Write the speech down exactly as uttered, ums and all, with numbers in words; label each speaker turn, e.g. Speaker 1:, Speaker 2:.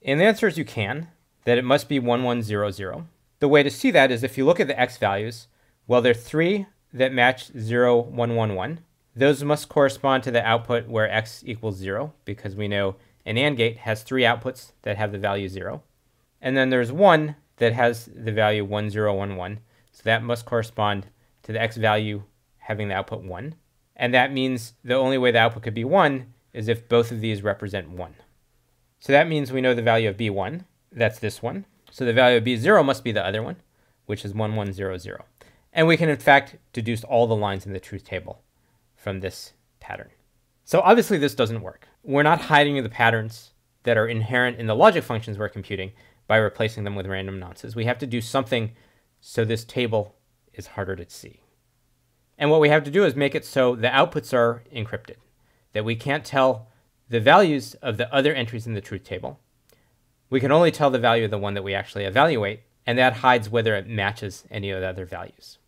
Speaker 1: And the answer is you can, that it must be one one zero zero. The way to see that is if you look at the x values, well, there are three that match zero, one, one, one. Those must correspond to the output where x equals zero, because we know an AND gate has three outputs that have the value zero. And then there's one that has the value one zero one one. So that must correspond to the x value having the output one. And that means the only way the output could be one is if both of these represent one. So that means we know the value of B one. That's this one. So the value of B zero must be the other one, which is one one zero zero. And we can, in fact, deduce all the lines in the truth table from this pattern. So obviously this doesn't work. We're not hiding the patterns that are inherent in the logic functions we're computing by replacing them with random nonces. We have to do something so this table is harder to see. And what we have to do is make it so the outputs are encrypted, that we can't tell the values of the other entries in the truth table. We can only tell the value of the one that we actually evaluate, and that hides whether it matches any of the other values.